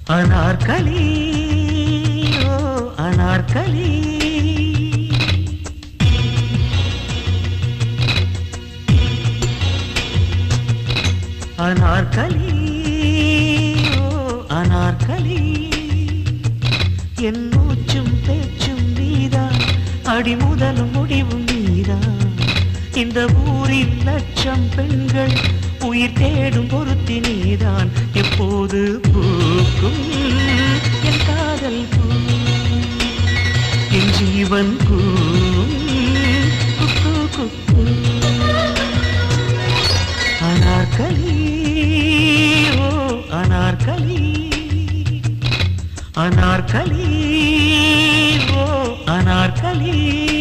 அனார்கலி ஓ அனார்கலி அனார்கலி ஓ அனார்கலி என் மூச்சும் பேச்சும் நீதான் அடிமுதலும் முடிவும் நீதான் இந்த ஊரில் லட்சம் பெண்கள் உயிர் தேடும் பொருத்தி நீதான் எப்போது பூக்கும் என் காதல் பூ என் ஜீவன் பூ குக்கு குக்கு அனார்கலி ஓ அனார்கலி அனார்கலி ஓ அனார்கலி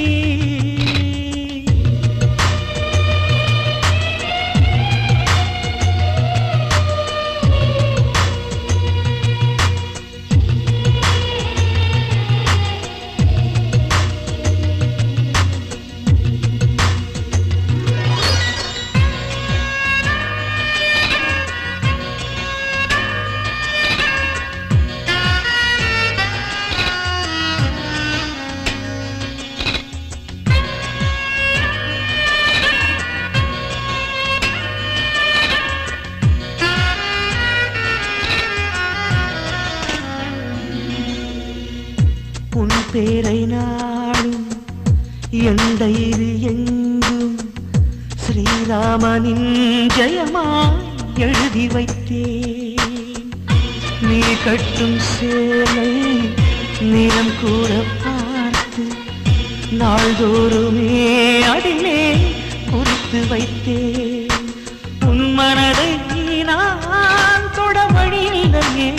உன் பேரை நாடும் எண்டையில் எங்கும் ஸ்ரீராமனின் ஜெயமாய் எழுதி வைத்தேன் நீ கட்டும் சேலை நிறம் கூட பார்த்து நாள்தோறுமே அதிலே குறித்து வைத்தேன் உன் மனதை நான் தொட வழியில்லையே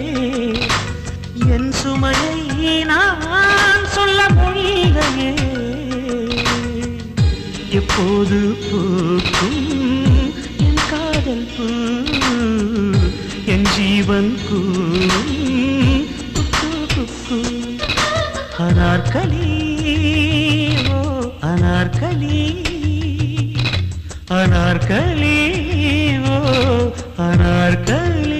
என் சுமையை நான் சொல்ல மொழியிலையே எப்போது பூக்கும் என் காதல் பூ என் ஜீவன் பூ அனார்கலி ஓ அனார்கலி அனார்கலி ஓ அனார்கலி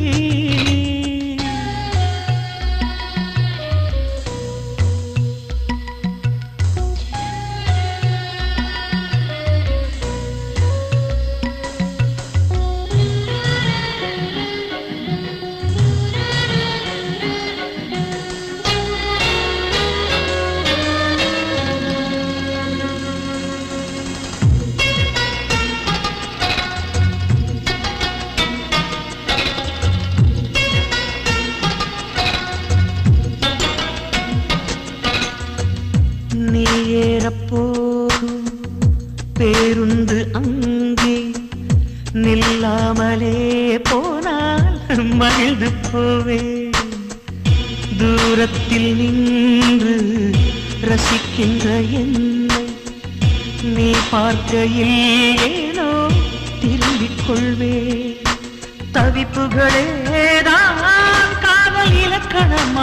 நீ ஏறப்போகும் பேருந்து அங்கே நில்லாமலே போனால் மகிழ்ந்து போவேன் தூரத்தில் நின்று ரசிக்கின்ற என்னை நீ பார்க்கையில் ஏனோ திரும்பிக் கொள்வேன் தவிப்புகளேதான் காதல் இலக்கணமா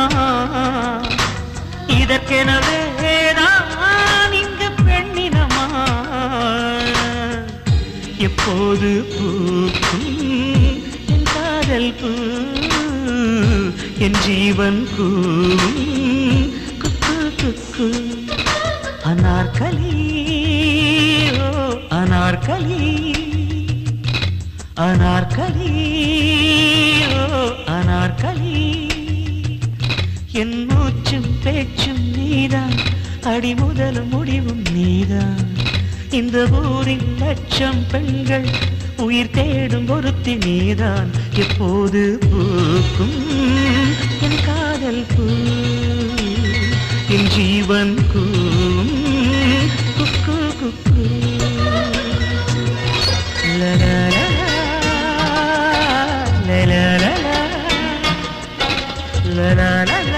இதற்கெனவே நான் இங்கு பெண்ணினமா எப்போது பூக்கும் என் காதல் பூ என் ஜீவன் பூ குக்கு குக்கு அனார்கலி ஓ அனார்கலி அனார்கலி ஓ அனார்கலி என் மூச்சும் பேச்சும் நீதான் அடிமுதலும் முடிவும் நீதான் இந்த ஊரின் லட்சம் பெண்கள் உயிர் தேடும் ஒருத்தி நீதான் எப்போது பூக்கும் என் காதல் பூ என் ஜீவன் பூ குக்கு குக்கு லலலா லலலா லலலா